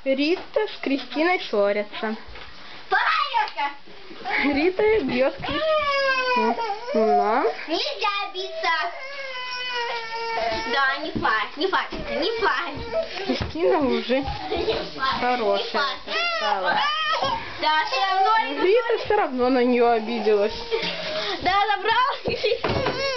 Рита с Кристиной ссорятся. Рита бьет Кристину. Нельзя биться. Да, не факт, не факт, не факт. Кристина уже хорошая стала. Да, все равно. Рита все равно на нее обиделась. Да, забрал.